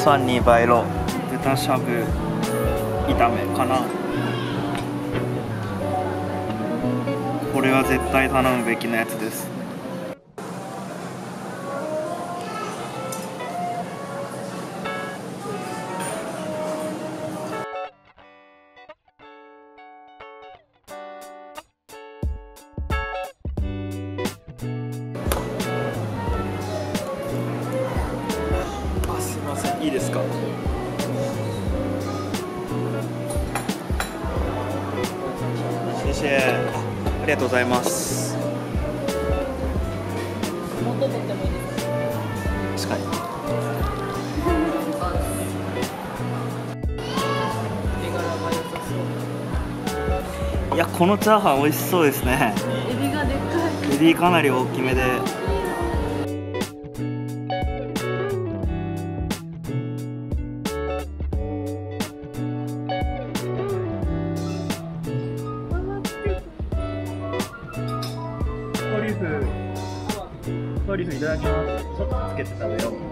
蒜泥白肉豚しゃぶ炒めかな。これは絶対頼むべきなやつです。すいません、いいですか。谢谢。ありがとうございます。 元取ってもいいですか。 確かに。いや、このチャーハン美味しそうですね。 エビがでっかい。 エビかなり大きめで。トリュフいただきます。ちょっとつけて食べよう。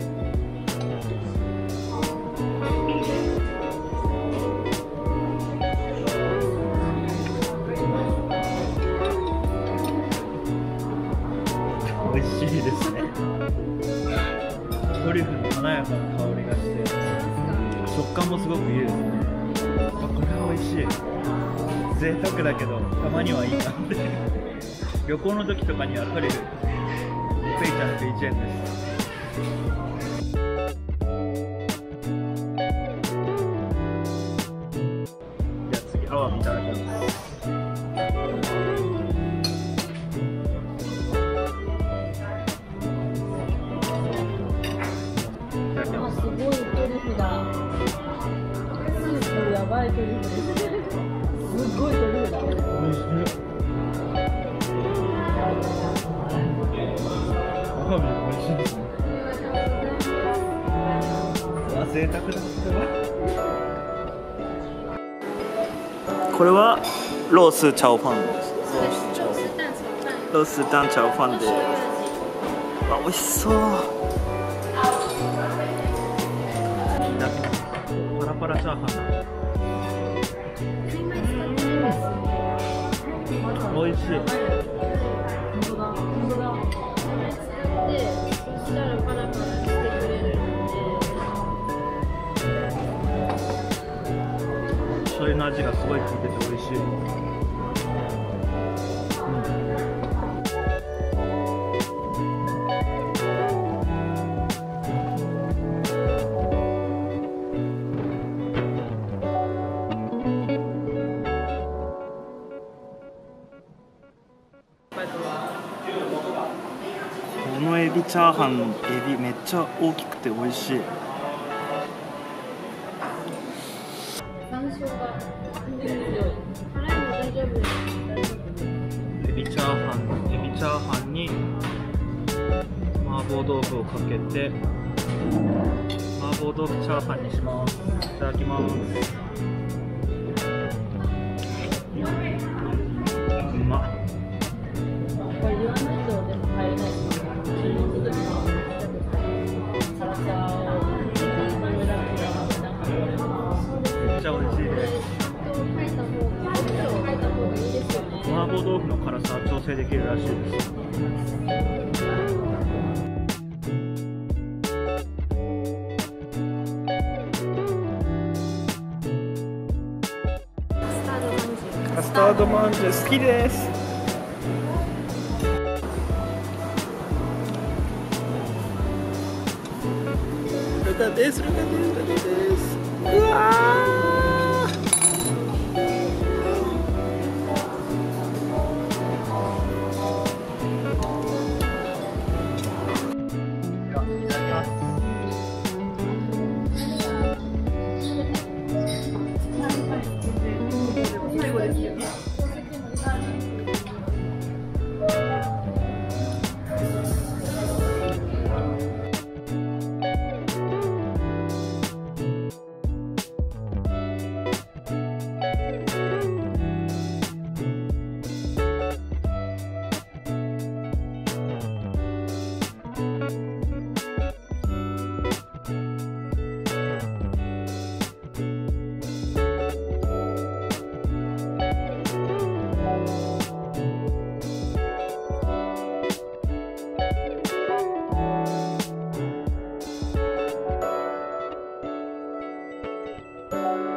美味しいですね。トリュフの華やかな香りがして食感もすごくいいですね。これは美味しい。贅沢だけどたまにはいいなって旅行の時とかにはトリュフついちゃって1円です。じゃあ次アワビいただきます。 すごいトリュフだ。スープやばいトリュフです。すごいトリュフだ。 おいしい。アワビ美味しいですね。うわ、贅沢だ。これはロースチャオファンです。ロース蛋炒飯で、あ、美味しそう。パラパラチャーハン。美味しい。 で、そしたらパラパラしてくれるので、醤油の味がすごい効いてて美味しい。このエビチャーハン、エビめっちゃ大きくて美味しい。 山椒が強い。辛いの大丈夫です。 エビチャーハンに麻婆豆腐をかけて麻婆豆腐チャーハンにします。いただきます。うまっ。 これ言わないとでも入れない。 めっちゃ美味しいです。麻婆豆腐の辛さは調整できるらしいです。カスタードまんじゅう好きです。ルカです。うわす。